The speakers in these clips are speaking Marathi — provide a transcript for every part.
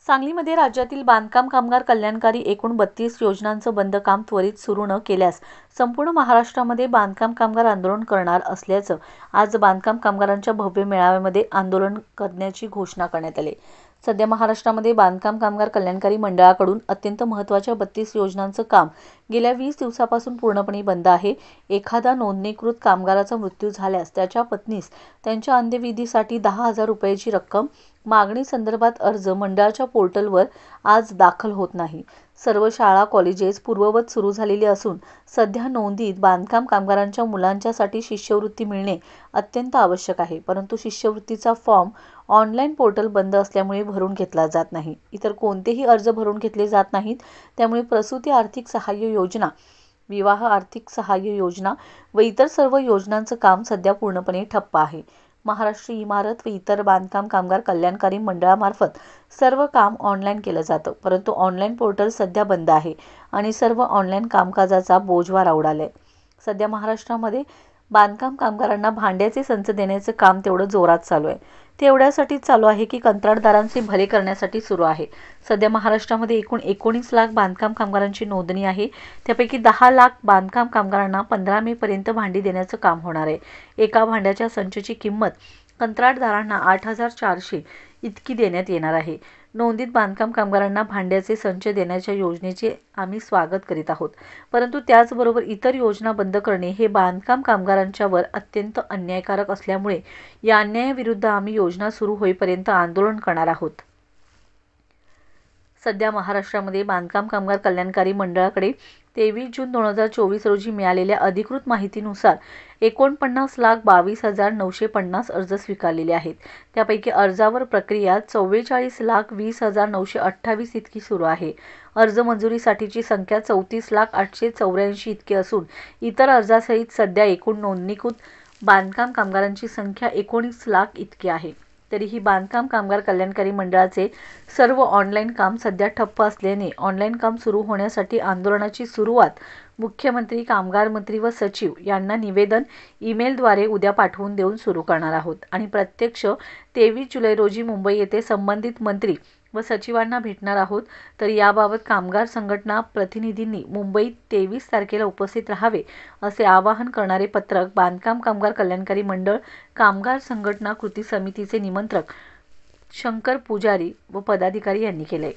सांगलीमध्ये राज्यातील बांधकाम कामगार कल्याणकारी एकूण 32 योजनांचं बंद काम त्वरित सुरू न केल्यास संपूर्ण महाराष्ट्रामध्ये बांधकाम कामगार आंदोलन करणार असल्याचं आज बांधकाम कामगारांच्या भव्य मेळाव्यामध्ये आंदोलन करण्याची घोषणा करण्यात आली। सध्या महाराष्ट्रामध्ये बांधकाम कामगार कल्याणकारी मंडळाकडून अत्यंत महत्त्वाच्या 32 योजनांचं काम गेल्या 20 दिवसापासून पूर्णपणे बंद आहे। एखादा नोंदणीकृत कामगाराचा मृत्यू झाल्यास त्याच्या पत्नीस त्यांच्या अंत्यविधीसाठी 10,000 रुपयाची रक्कम मागणी संदर्भात अर्ज मंडळाच्या पोर्टलवर आज दाखल होत नाही। सर्व शाळा कॉलेजेस पूर्ववत सुरू झालेली असून सध्या नोंदीत बांधकाम कामगारांच्या मुलांच्यासाठी शिष्यवृत्ती मिळणे अत्यंत आवश्यक आहे, परंतु शिष्यवृत्तीचा फॉर्म ऑनलाईन पोर्टल बंद असल्यामुळे भरून घेतला जात नाही। इतर कोणतेही अर्ज भरून घेतले जात नाहीत, त्यामुळे प्रसूती आर्थिक सहाय्य योजना, विवाह आर्थिक सहाय्य योजना व इतर सर्व योजनांचं काम सध्या पूर्णपणे ठप्प आहे। महाराष्ट्र इमारत व इतर बांधकाम कामगार कल्याणकारी मंडळामार्फत सर्व काम ऑनलाईन केलं जातं, परंतु ऑनलाईन पोर्टल सध्या बंद आहे आणि सर्व ऑनलाईन कामकाजाचा बोजवारा उडालाय। सध्या महाराष्ट्रामध्ये बांधकाम कामगारांना भांड्याचे संच देण्याचं काम तेवढं जोरात चालू आहे। ते एवढ्यासाठी चालू आहे की कंत्राटदारांचे भले करण्यासाठी सुरू आहे। सध्या महाराष्ट्रामध्ये एकूण 19 लाख बांधकाम कामगारांची नोंदणी आहे। त्यापैकी 10 लाख बांधकाम कामगारांना 15 मे पर्यंत भांडी देण्याचं काम होणार आहे। एका भांड्याच्या संचची किंमत कंत्राटदारांना 8,400 इतकी देण्यात येणार आहे। नोंदीत बांधकाम कामगारांना भांड्याचे संच देण्याच्या योजनेचे आम्ही स्वागत करीत आहोत, परंतु त्याचबरोबर इतर योजना बंद करणे हे बांधकाम कामगारांच्यावर अत्यंत अन्यायकारक असल्यामुळे या अन्यायाविरुद्ध आम्ही योजना सुरू होईपर्यंत आंदोलन करणार आहोत। सध्या महाराष्ट्रामध्ये बांधकाम कामगार कल्याणकारी मंडळाकडे 23 जून 2024 रोजी मिळालेल्या अधिकृत माहितीनुसार 49,22,950 अर्ज स्वीकारलेले आहेत। त्यापैकी अर्जावर प्रक्रिया 44,20,928 इतकी सुरू आहे। अर्ज मंजुरीसाठीची संख्या 34,884 इतकी असून इतर अर्जासहित सध्या एकूण नोंदणीकृत बांधकाम कामगारांची संख्या 19 लाख इतकी आहे। तरीही बांधकाम कामगार कल्याणकारी मंडळाचे सर्व ऑनलाईन काम सध्या ठप्प असल्याने ऑनलाईन काम सुरू होण्यासाठी आंदोलनाची सुरुवात मुख्यमंत्री, कामगार मंत्री व सचिव यांना निवेदन ईमेलद्वारे उद्या पाठवून देऊन सुरू करणार आहोत आणि प्रत्यक्ष 23 जुलै रोजी मुंबई येथे संबंधित मंत्री व सचिवांना भेटणार आहोत। तर याबाबत कामगार संघटना प्रतिनिधींनी मुंबईत 23 तारखेला उपस्थित राहावे असे आवाहन करणारे पत्रक बांधकाम कामगार कल्याणकारी मंडळ कामगार संघटना कृती समितीचे निमंत्रक शंकर पुजारी व पदाधिकारी यांनी केले।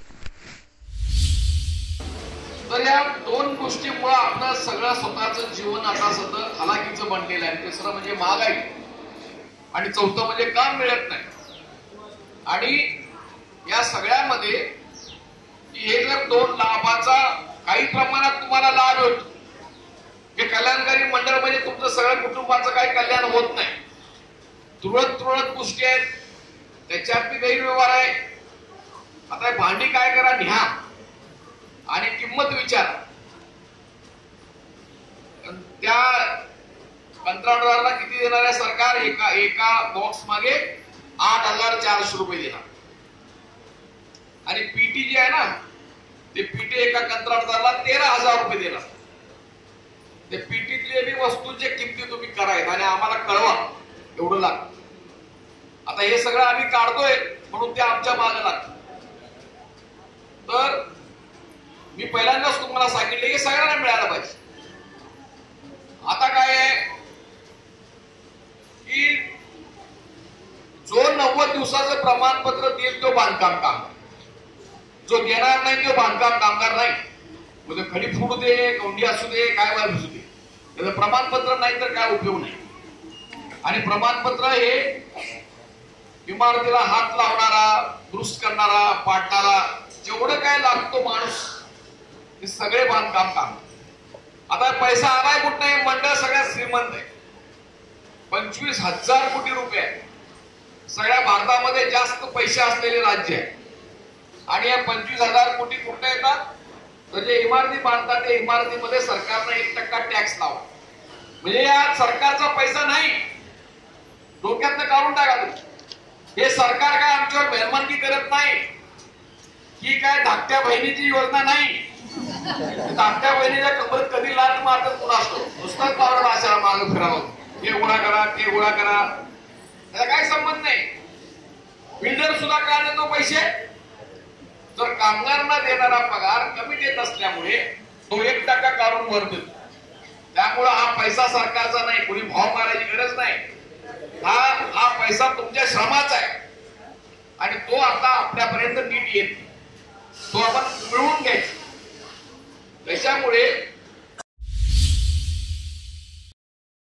तर या दोन गोष्टींमुळे आपलं सगळं स्वतःचं जीवन आता सध्या हलाखीचं बनलेलं आहे। तिसरं म्हणजे महागाई आणि चौथं म्हणजे काम मिळत नाही। आणि या सगळ्यामध्ये हे जर दोन लाभाचा काही प्रमाणात तुम्हाला लाभ होतो, हे कल्याणकारी मंडळ म्हणजे तुमचं सगळ्या कुटुंबाचं काही कल्याण होत नाही। तुरळक गोष्टी आहेत, त्याच्यात गैरव्यवहार आहे। आता भांडी काय करा, न्या आणि किंमत विचारा। त्या कंत्राटदाराला किती देणार आहे सरकार? एका बॉक्स मागे 8,400 रुपये देणार आणि पीटी जे आहे ना, ते पीटी एका कंत्राटदाराला 13,000 रुपये देणार। ते पीटीतले वस्तूंच्या किमती तुम्ही करायत आणि आम्हाला कळवा एवढं लागतं। आता हे सगळं आम्ही काढतोय म्हणून ते आमच्या मागे लागतं। तर मी पहिल्यांदाच तुम्हाला सांगितलं की सगळ्यांना मिळालं पाहिजे। आता काय आहे की जो 90 दिवसाचं प्रमाणपत्र देईल तो बांधकाम कामगार, जो देणार नाही तो बांधकाम कामगार नाही। म्हणजे खडी फुडू दे, गौंडी असू दे, काय वाय असू दे, त्याचं प्रमाणपत्र नाही तर काय उपयोग नाही। आणि प्रमाणपत्र हे इमारतीला हात लावणारा, दुरुस्त करणारा, पाडणारा, जेवढं काय लागतो माणूस, हे सगळे बांधकाम काम। आता पैसा आलाय कुठं नाही, मंडळ सगळ्यात श्रीमंत आहे। 25,000 कोटी रुपये सगळ्या भारतामध्ये जास्त पैसे असलेले राज्य आहे। आणि या 25,000 कोटी कुठे येतात? तर जे इमारती बांधतात त्या इमारतीमध्ये सरकारने 1% टॅक्स लावला। म्हणजे या सरकारचा पैसा नाही, डोक्यातनं काढून टाका तुम्ही। हे सरकार काय आमच्यावर मेहरबानी करत नाही, ही काय धाकट्या बहिणीची योजना नाही। धाकट्या बहिणीच्या कमरेत कधी लाट मारतात कोण असतो, नुसताच पावडर अशा मागे फिरावं, हे गोळा करा, ते गोळा करा, त्याला काय संबंध नाही। बिल्डर सुद्धा काय देतो पैसे? जर कामगारांना देणारा पगार कमी देत असल्यामुळे तो 1% काढून वर देतो. त्यामुळे हा पैसा सरकारचा नाही, कोणी भाव मारायची गरज नाही. हा पैसा तुमच्या श्रमाचा आहे आणि तो आता आपल्यापर्यंत नीट येत.